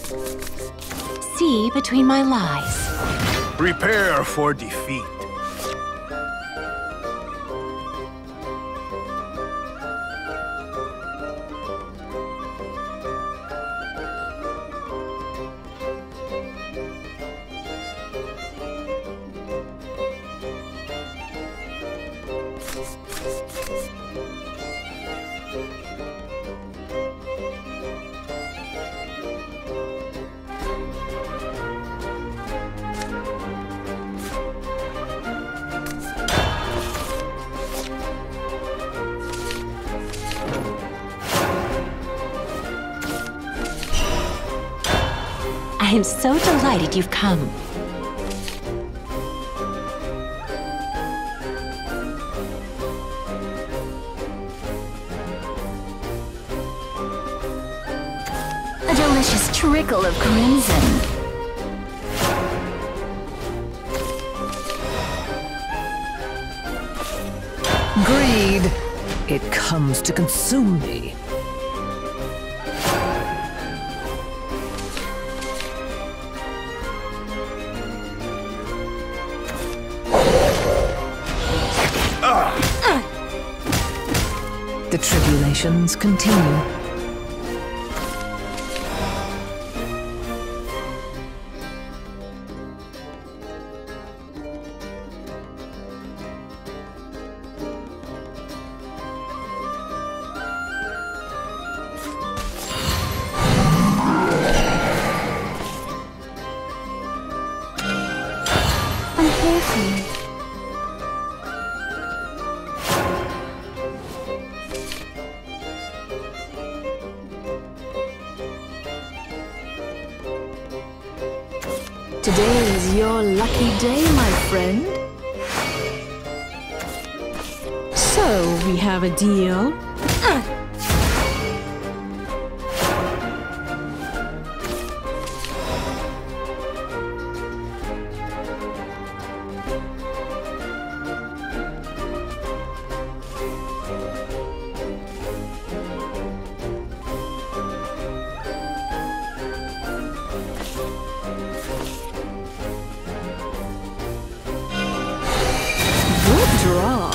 See between my lies. Prepare for defeat. I am so delighted you've come. A delicious trickle of crimson. Greed. It comes to consume me. The tribulations continue. I'm here for you. Today is your lucky day, my friend. So, we have a deal? Good draw.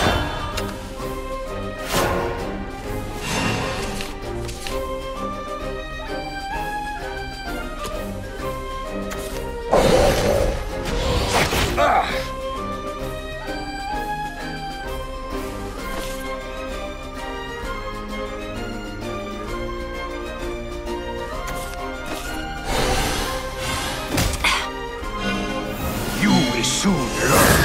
You will soon learn.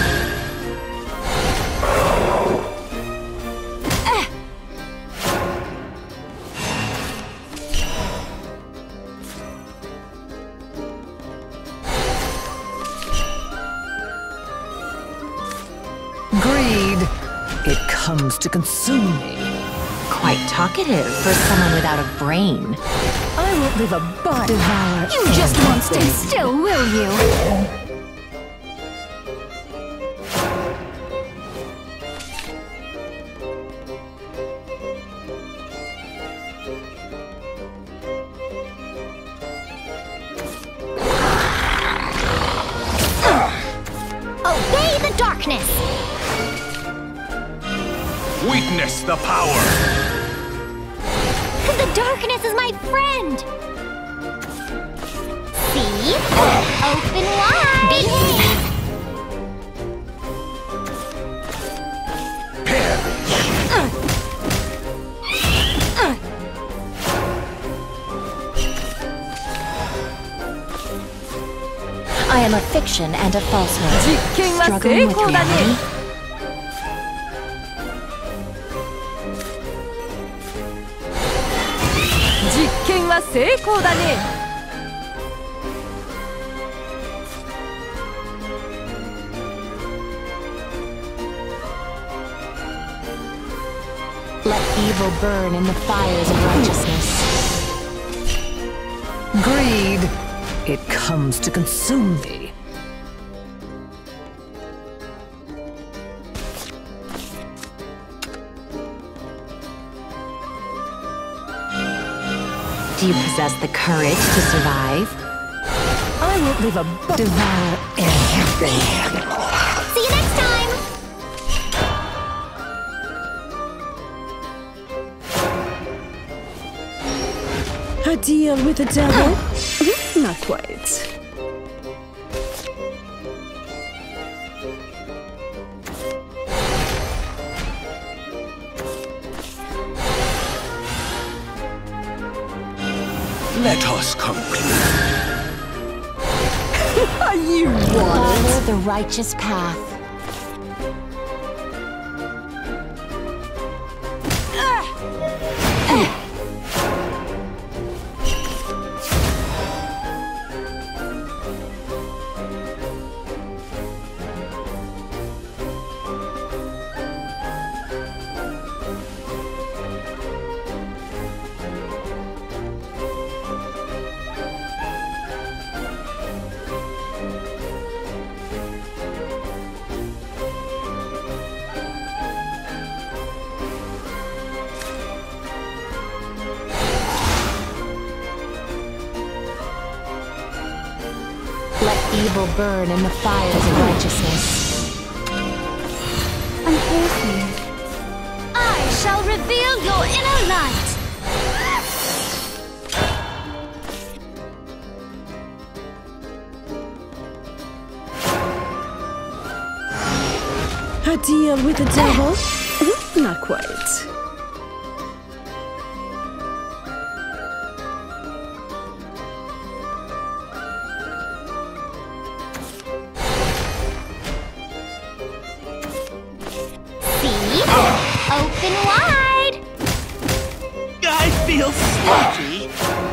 Greed. It comes to consume me. Quite talkative for someone without a brain. I won't leave a body. Devour. You just won't stay still, will you? Obey the darkness! Witness the power. The darkness is my friend! See? Open wide! Behave! I am a fiction and a falsehood. 実験は Struggling 成 with 功だね。 reality. Let evil burn in the fires of righteousness. Greed. It comes to consume me. Do you possess the courage to survive? I won't leave a devour everything. See you next time! A deal with the devil? Not quite. Let us conclude. You Follow the righteous path. Let evil burn in the fires of righteousness. I shall reveal your inner light! A deal with the devil? Not quite. See? Open wide! I feel sleepy.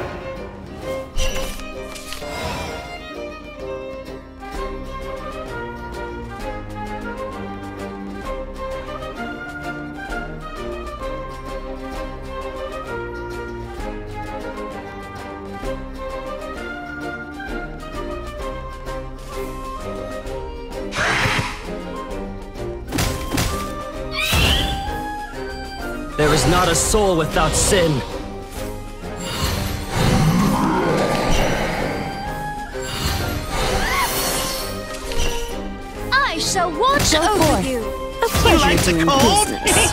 There is not a soul without sin. I shall watch Go over forth. you! A pleasure like the doing cold? business.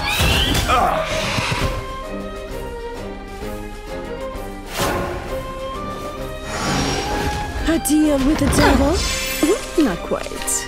A deal with the devil? Not quite.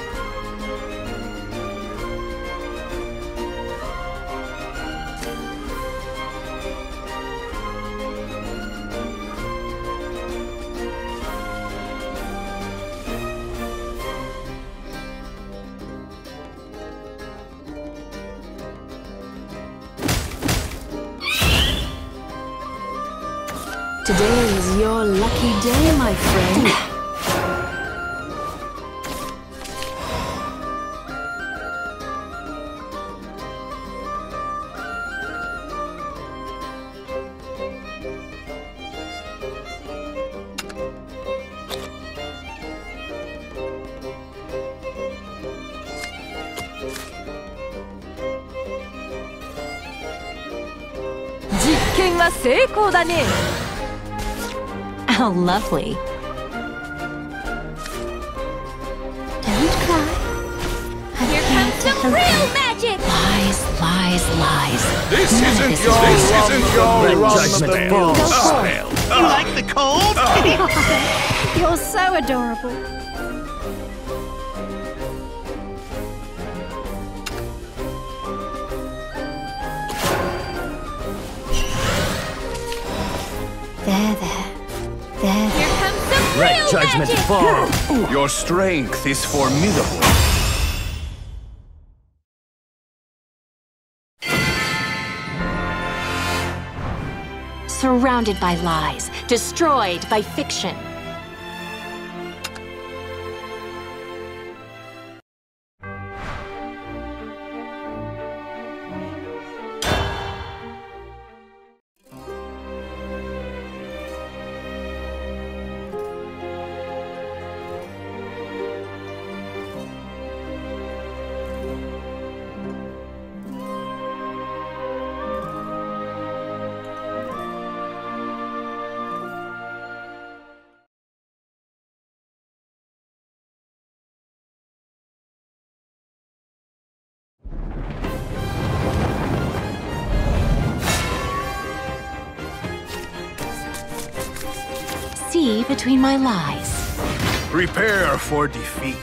Today is your lucky day, my friend. How lovely. Don't cry. Here comes some real magic! Lies, lies, lies. This None of isn't this your is This isn't your Red run judgment spell. falls. Go forth. Spell. You like the cold? You're so adorable. There. Here comes some Let real judgment magic! fall. Your strength is formidable. Surrounded by lies, destroyed by fiction. see between my lies. Prepare for defeat.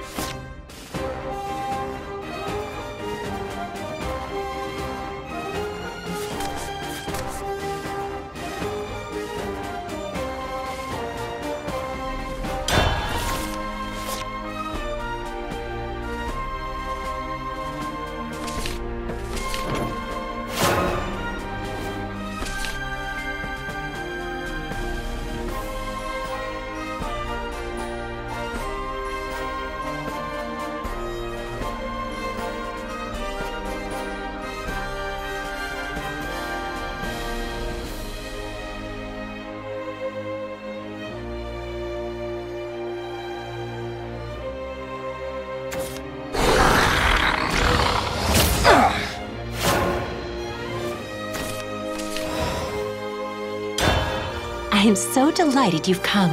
I am so delighted you've come.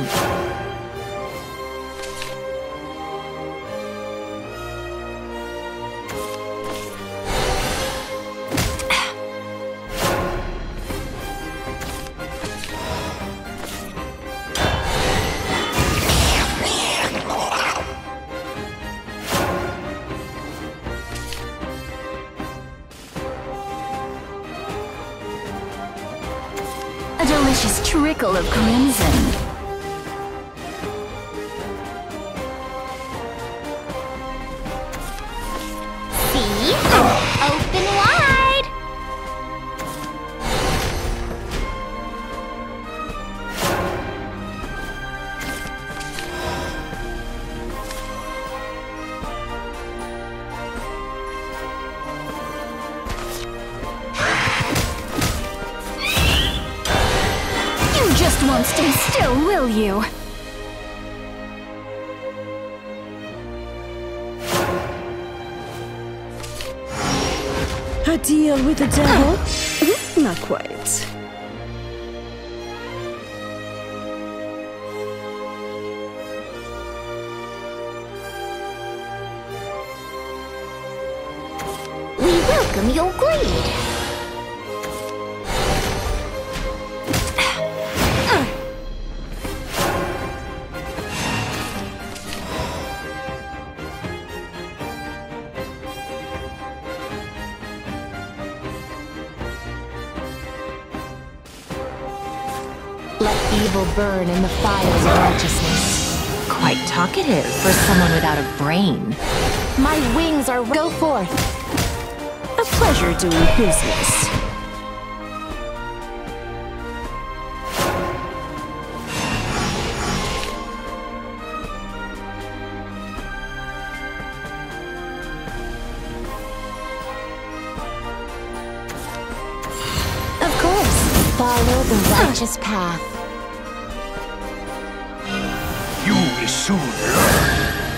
A delicious trickle of crimson. See? Open wide! You just won't stay still, will you? A deal with the devil? Not quite. We welcome your greed. Let evil burn in the fires of righteousness. Quite talkative for someone without a brain. My wings are... Go forth. A pleasure doing business. Of course. Follow the righteous path. You will soon learn.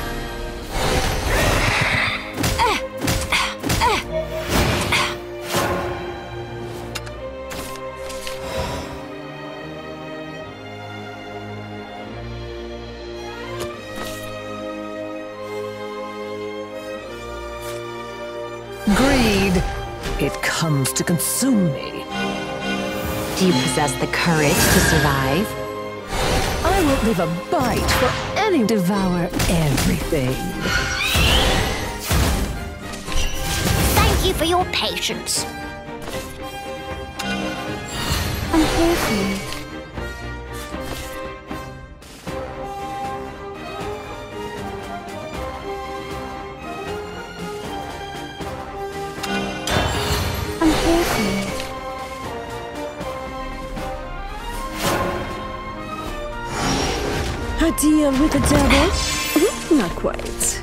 Greed. It comes to consume me. Do you possess the courage to survive? I won't leave a bite for any devour everything. Thank you for your patience. I'm here for you. I'm here for you. A deal with the devil? Not quite.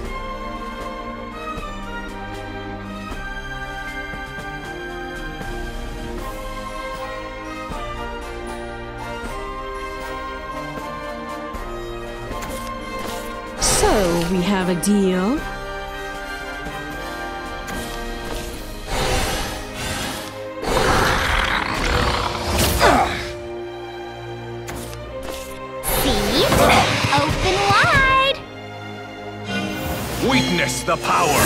So, we have a deal. See? Open wide! Witness the power.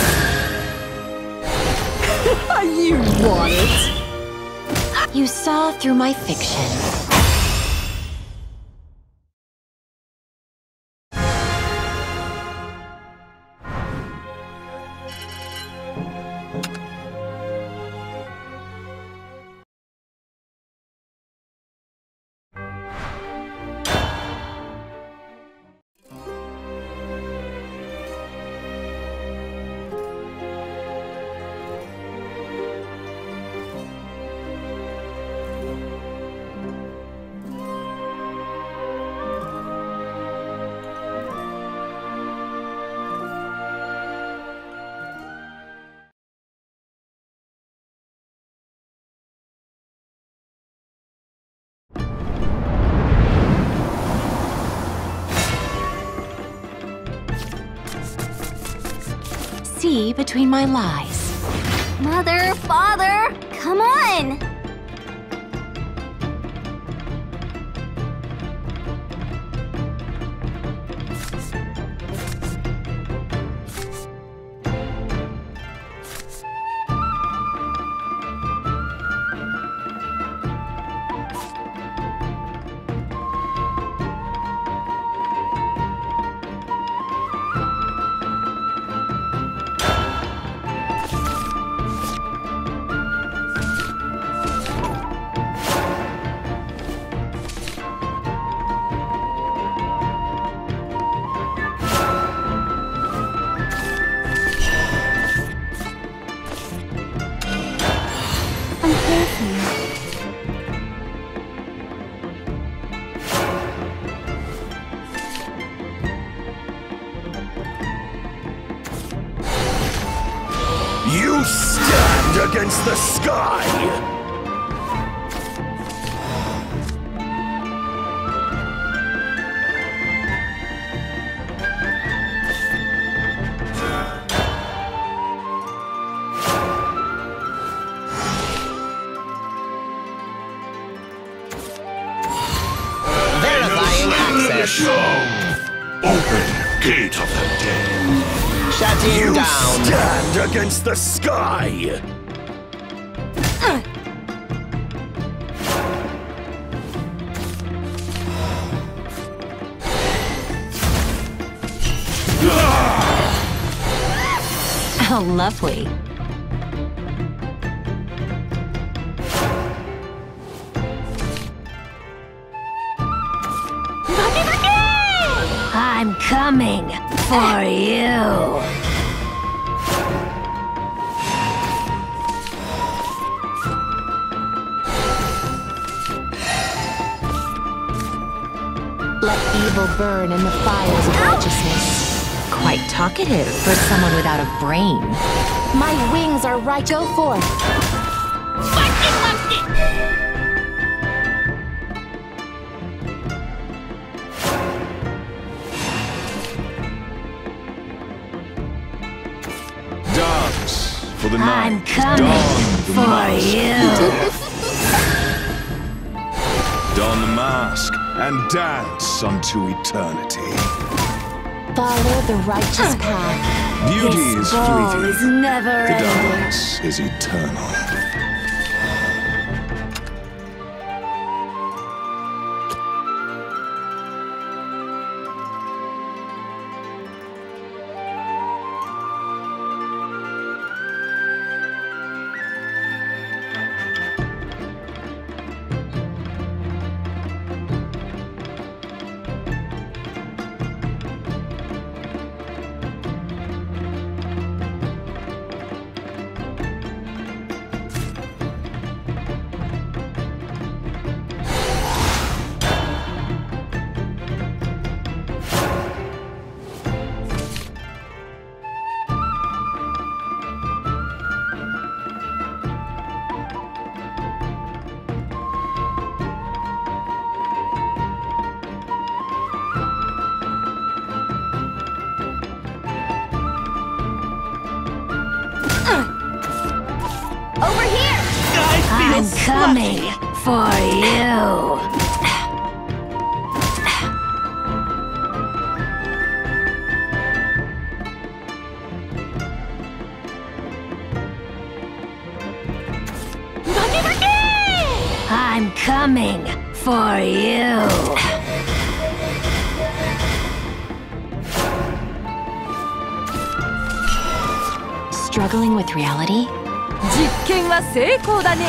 You want it? You saw through my fiction. see between my lies. Mother, father, come on! You stand against the sky! Verifying access. Open gate of the dead. Shutting You down. stand against the sky! How lovely. I'm coming for you. Let evil burn in the fires of righteousness. Quite talkative for someone without a brain. My wings are right. Go forth. Dance for the I'm night. coming Don the for mask. you. Don the mask and dance unto eternity. Follow the righteous path. Beauty This is ball fleeting. is never The ending. dance is eternal. Over here! I feel I'm coming slutty. for you. I'm coming for you. Struggling with reality? 実験は成功だね。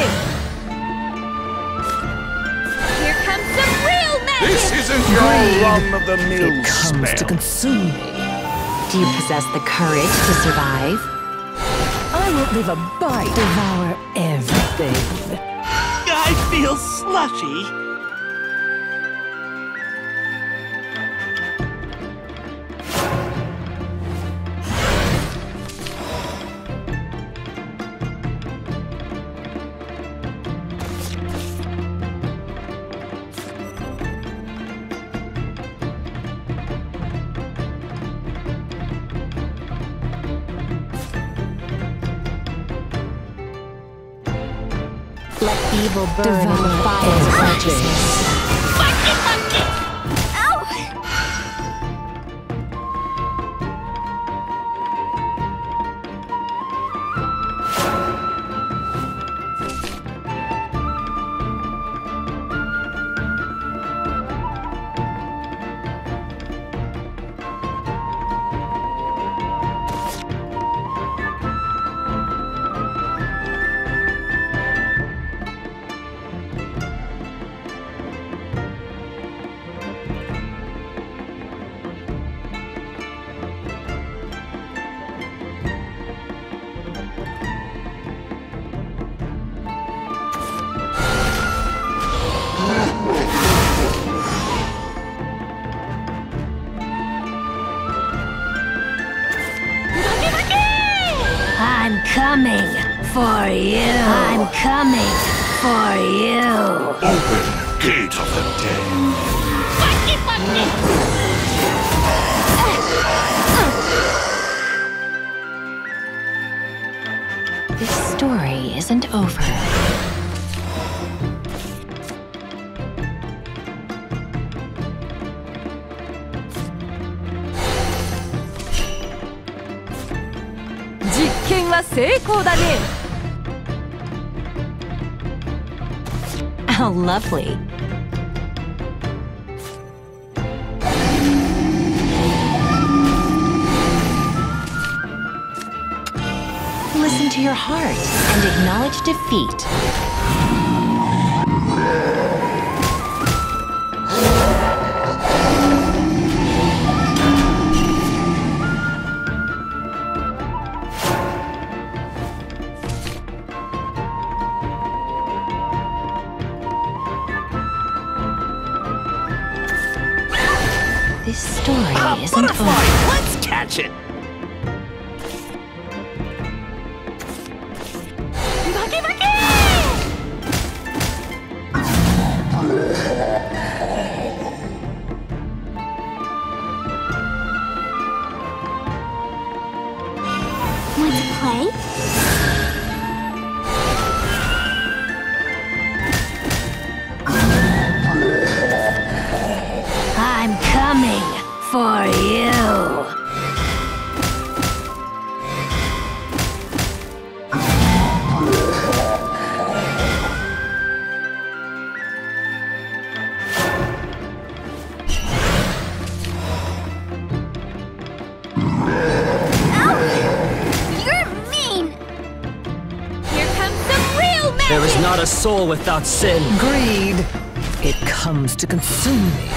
Here comes some real magic! This isn't your run-of-the-mill Comes to spell. consume me. Do you possess the courage to survive? I won't leave a bite. Devour everything. I feel slushy. Let evil burn in the fires of righteousness. I'm coming for you. I'm coming for you. Open, gate of the dead. This story isn't over. How lovely. Listen to your heart and acknowledge defeat. This story isn't over. Let's catch it! Want to play? I'm coming for you. There is not a soul without sin. Greed. It comes to consume me.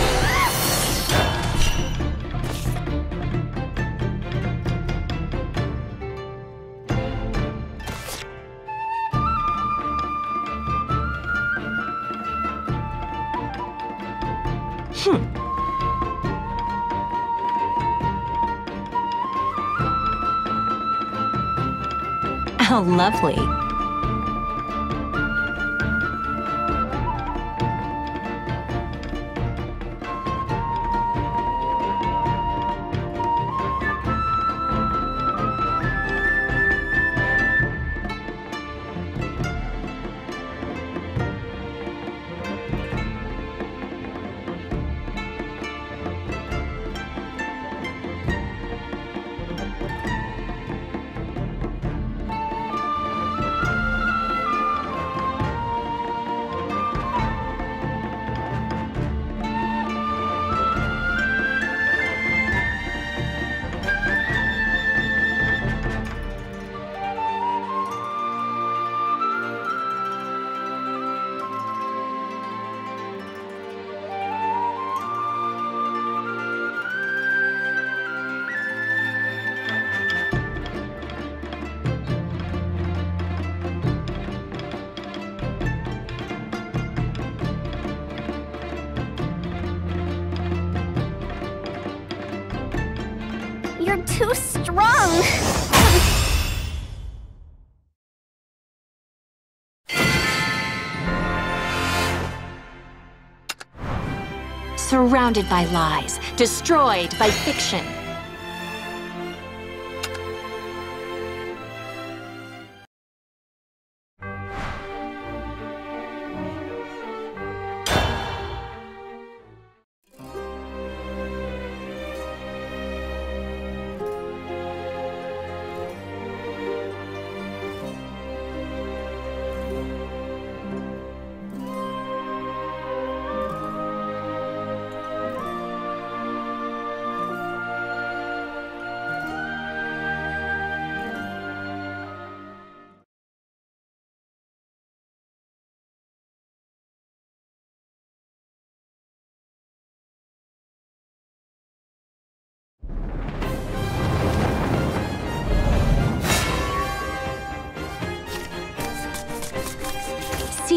How lovely. You're too strong. Surrounded by lies, destroyed by fiction.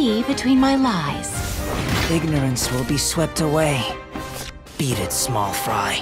me between my lies. Ignorance will be swept away. Beat it, small fry.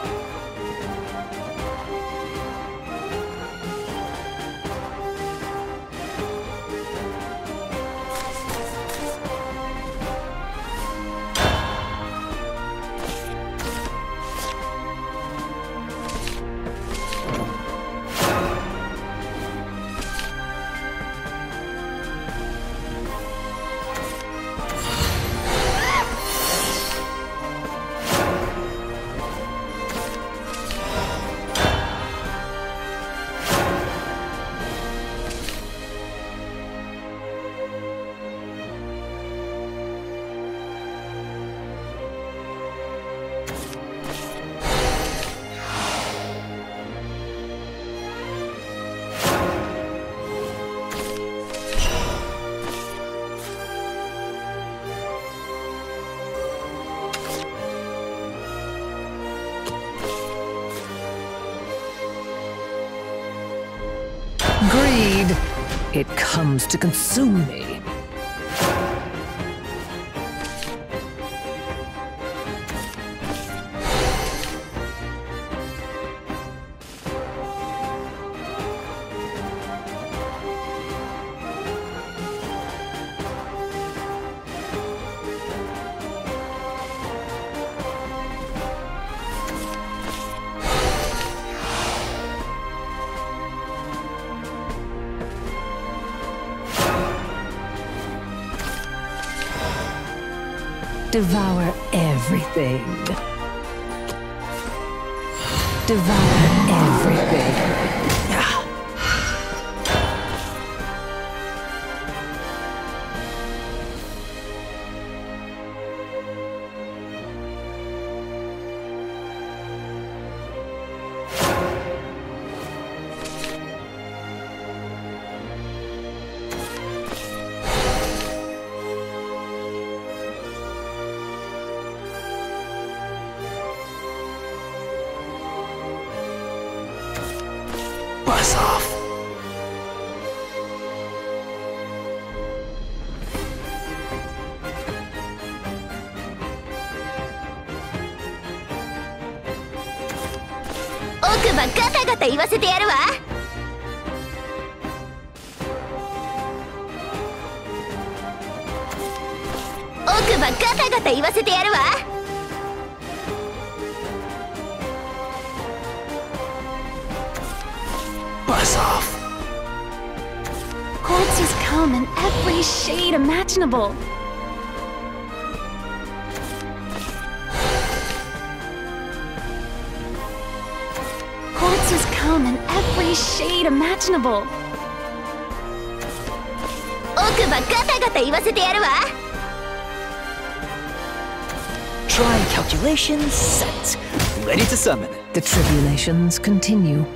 Greed. It comes to consume me. Devour everything. Devour everything. Buzz off. 奥歯ガタガタ言わせてやるわ。奥歯ガタガタ言わせてやるわ。 Buzz off. Quartz has come in every shade imaginable. Quartz has come in every shade imaginable. 奥歯ガタガタ言わせてやるわ。 Try calculations set. Ready to summon. The tribulations continue.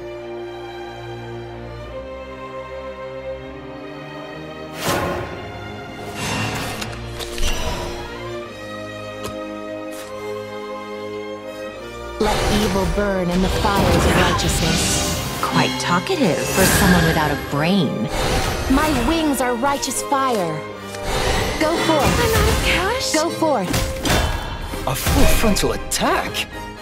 Let evil burn in the fires of righteousness. Quite talkative for someone without a brain. My wings are righteous fire. Go forth. I'm out of cash. Go forth. A full frontal attack?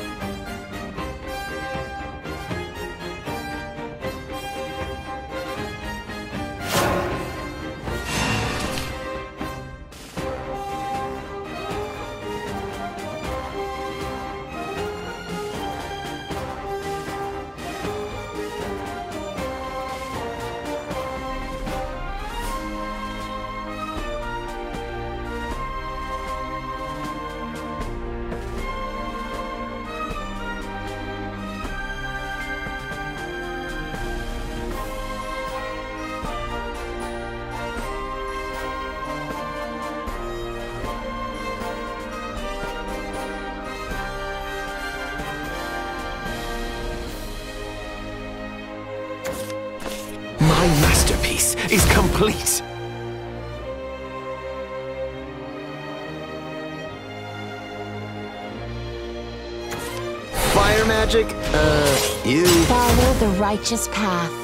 My masterpiece is complete! Fire magic? You... Follow the righteous path.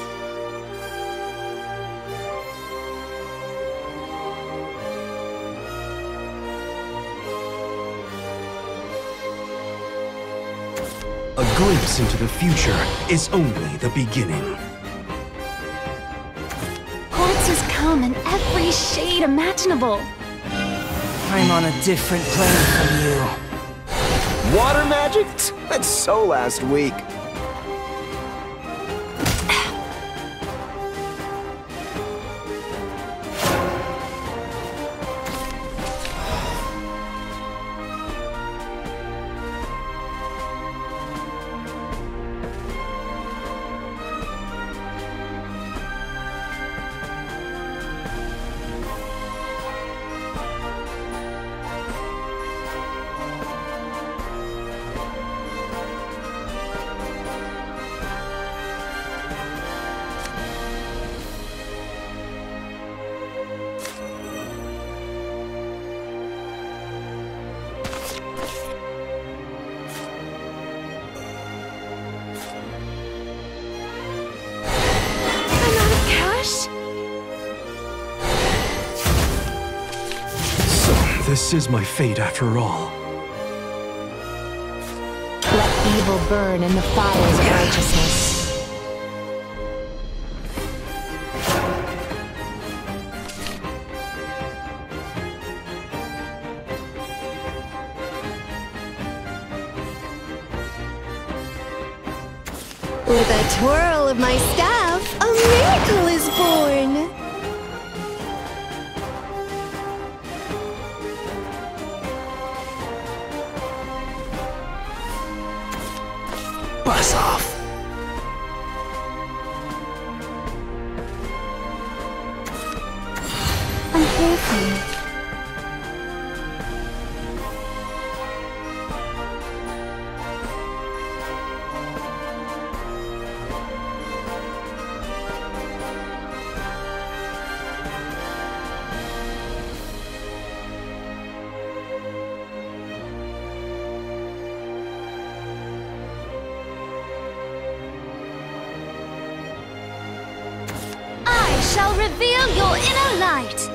A glimpse into the future is only the beginning. Quartzes come in every shade imaginable. I'm on a different plane from you. Water magic? That's so last week. This is my fate after all. Let evil burn in the fires of righteousness. With a twirl of my staff, a miracle is born! Buzz off! I'm here for you. I shall reveal your inner light.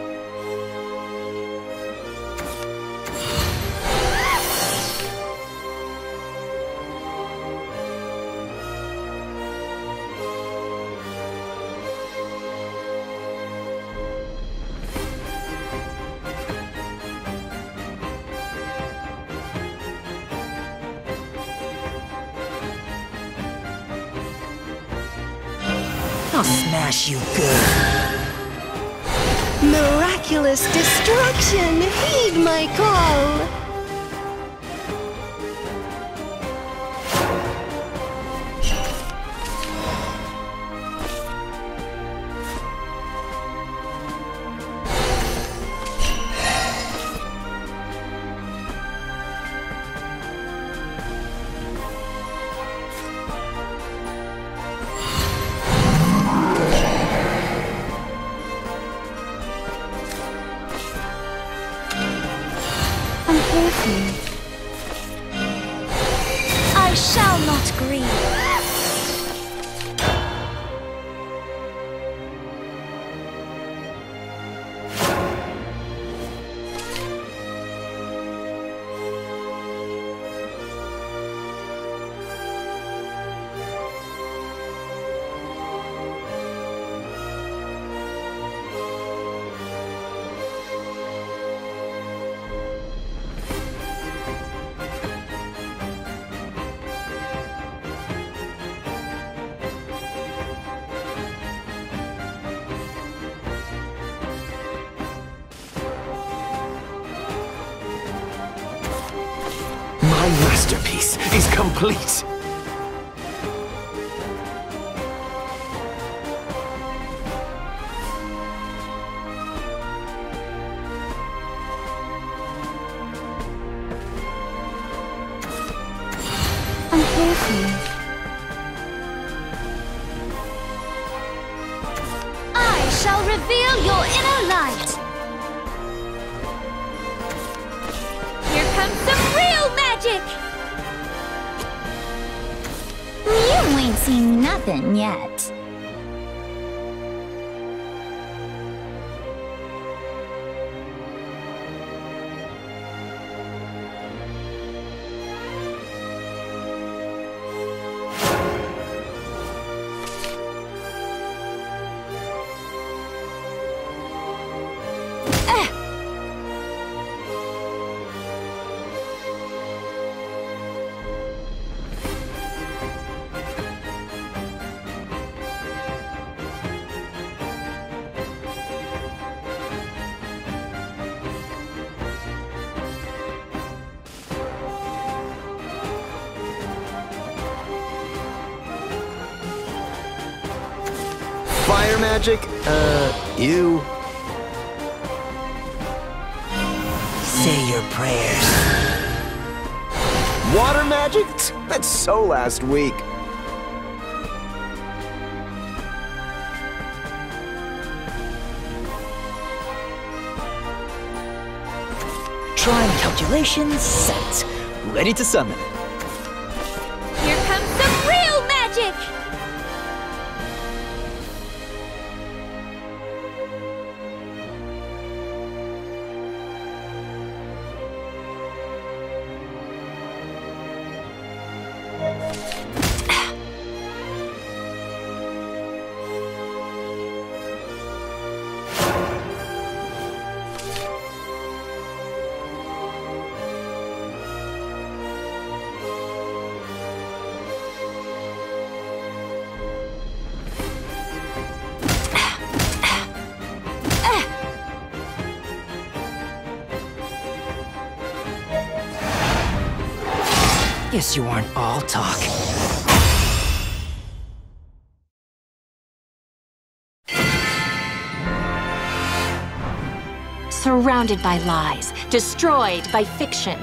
I'll smash you good. Miraculous destruction! Heed my call! I'm here for you. I shall not grieve. My masterpiece is complete. I'm here for you. I shall reveal your inner light. Here comes some real magic. You ain't seen nothing yet. Fire magic? You. Say your prayers. Water magic? That's so last week. Trying calculations set. Ready to summon. Here comes some real magic! Guess you aren't all talk. Surrounded by lies, destroyed by fiction.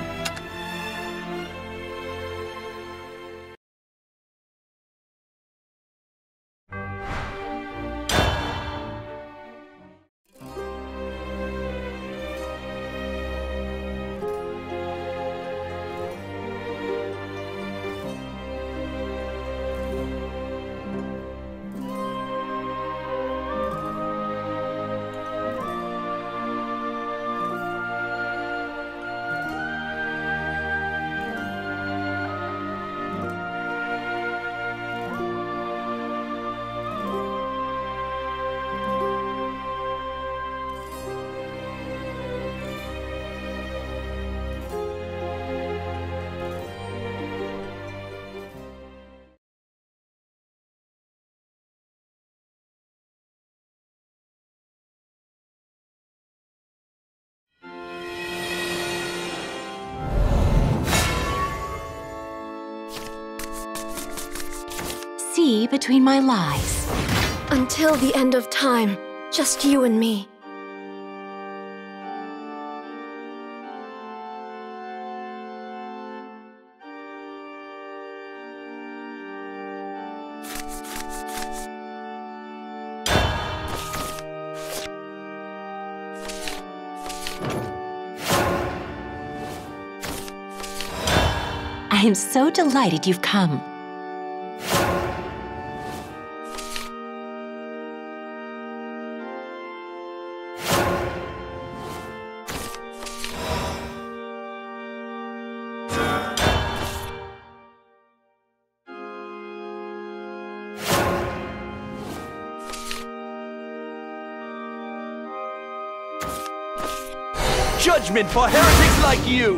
See between my lies. Until the end of time, just you and me. I am so delighted you've come. Judgment for heretics like you!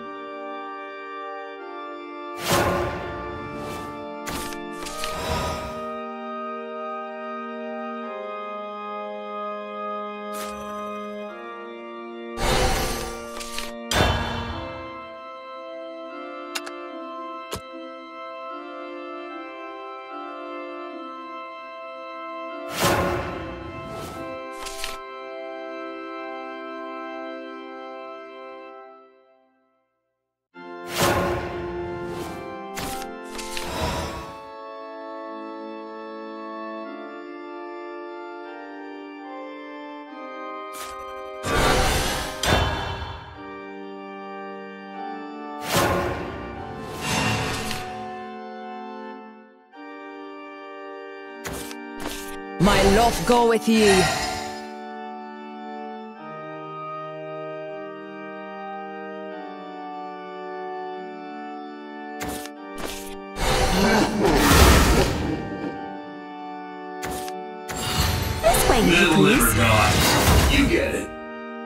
My love go with you. This way, if you please. You get it.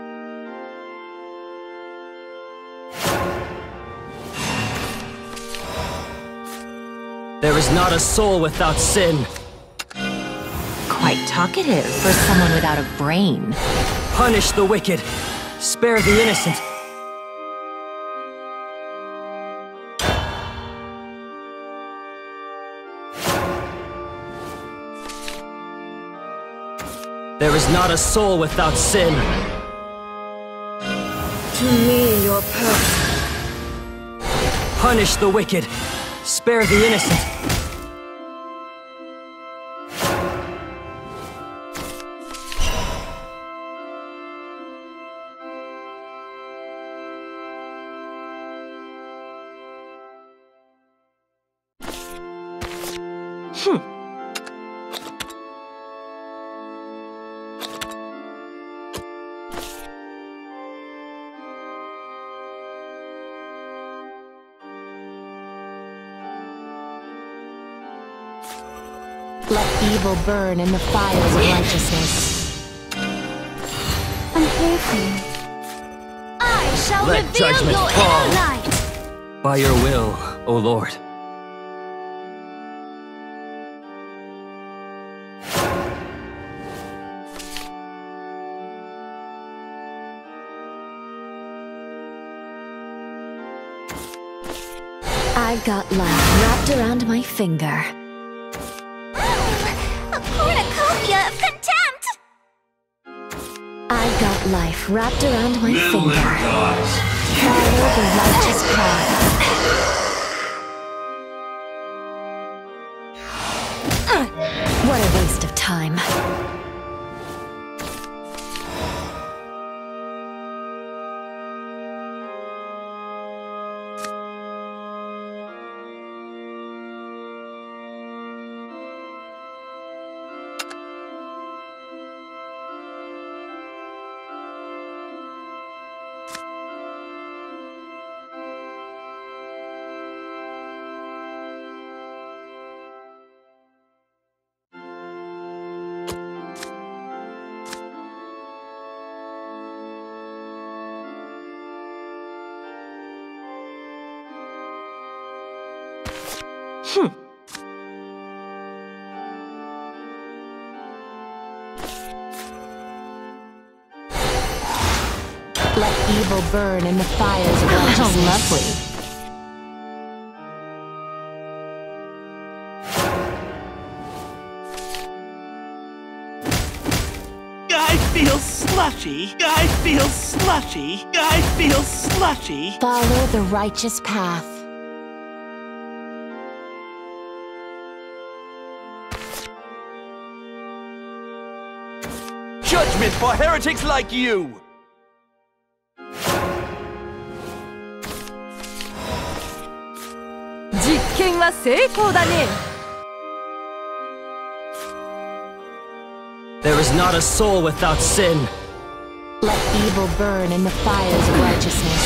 There is not a soul without sin. Quite talkative for someone without a brain. Punish the wicked. Spare the innocent. There is not a soul without sin. To me, your purpose. Punish the wicked. Spare the innocent. Let evil burn in the fires of righteousness. I'm here for you. I shall Let reveal judgment your fall. inner light. By your will, O Lord. I've got life wrapped around my finger. A cornucopia of contempt! I've got life wrapped around my Middleman finger. dies. Follow the righteous path. What a waste of time. Let evil burn in the fires of righteousness. How lovely. I feel slushy. I feel slushy. I feel slushy. Follow the righteous path. Judgment for heretics like you! There is not a soul without sin. Let evil burn in the fires of righteousness.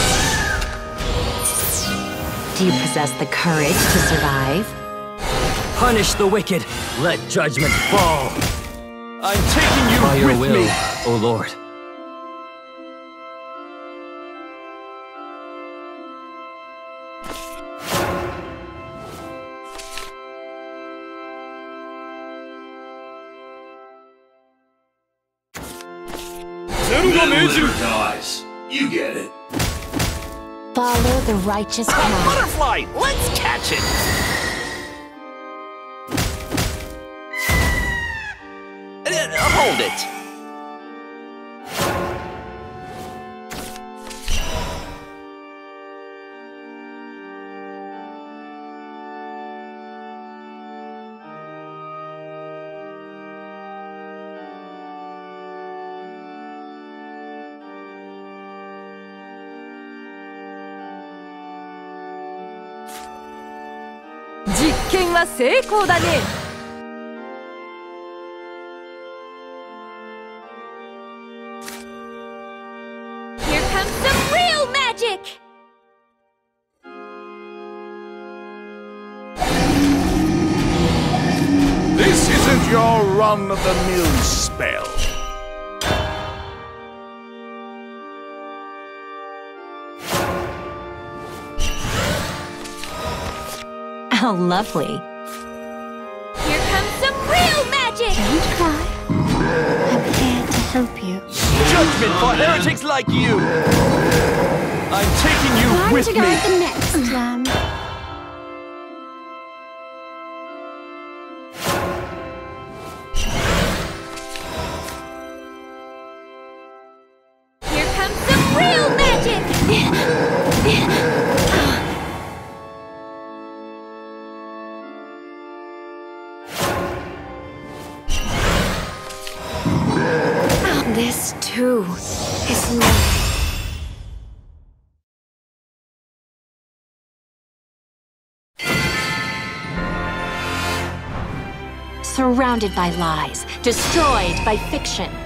Do you possess the courage to survive? Punish the wicked. Let judgment fall. I'm taking you By your with will, me. O Lord. Middleman dies. You get it. Follow the righteous path. Butterfly! Let's catch it! Hold it. Here comes some real magic! This isn't your run-of-the-mill spell. How lovely. Here comes some real magic! Don't cry. I'm here to help you. Judgment for heretics like you! I'm taking you Time with to me! guard the next lamb. This, too, is new. Surrounded by lies, destroyed by fiction.